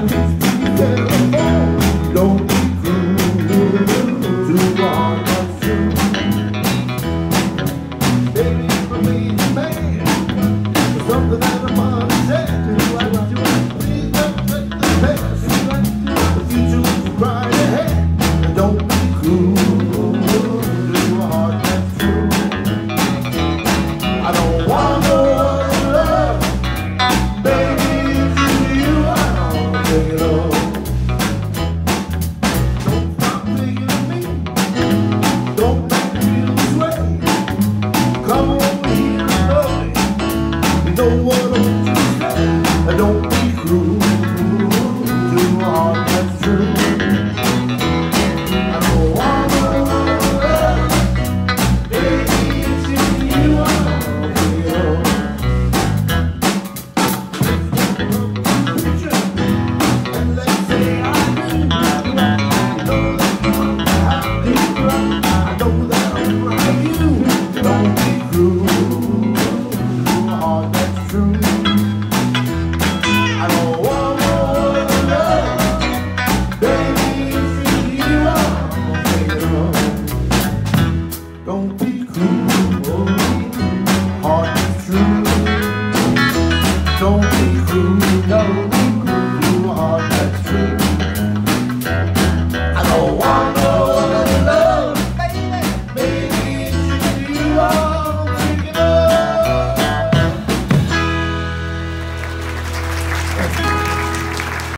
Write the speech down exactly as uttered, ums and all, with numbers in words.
Don't be cruel to our true. Baby, for me, man, there's something that I'm understanding. Please don't let the past, the future is right ahead. And don't be cruel to a heart that's true. I don't want no other love, baby, it's you I don't think it all. Don't be cruel to a heart that's true. I don't want no love, baby, it's you I feel. And let's say I do, I know that I'm like you. Don't be cruel to a heart that's true. I don't want no other love, baby, it's you I'm thinking of. Don't